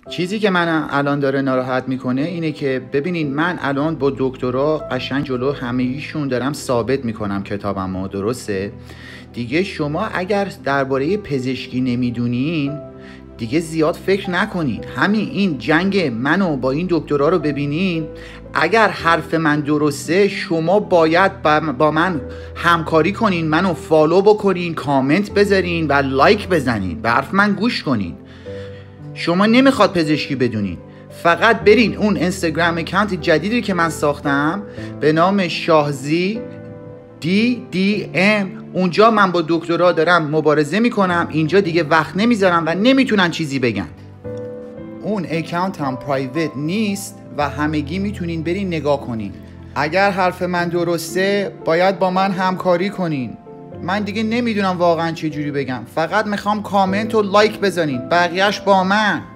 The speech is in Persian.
چیزی که من الان داره ناراحت میکنه اینه که ببینین من الان با دکترا قشنگ جلو همه ایشون دارم ثابت میکنم کتابم درسته دیگه. شما اگر درباره پزشکی نمیدونین دیگه زیاد فکر نکنین. همین این جنگ منو با این دکترا رو ببینین، اگر حرف من درسته شما باید با من همکاری کنین، منو فالو بکنین، کامنت بذارین و لایک بزنین، به حرف من گوش کنین. شما نمیخواد پزشکی بدونین، فقط برین اون اینستاگرام اکانت جدیدی که من ساختم به نام شاهزی DDM، اونجا من با دکترا دارم مبارزه میکنم. اینجا دیگه وقت نمیذارم و نمیتونن چیزی بگن. اون اکانت هم پرایوت نیست و همگی میتونین برین نگاه کنین. اگر حرف من درسته باید با من همکاری کنین. من دیگه نمیدونم واقعا چه جوری بگم، فقط میخوام کامنت و لایک بزنین، بقیهش با من.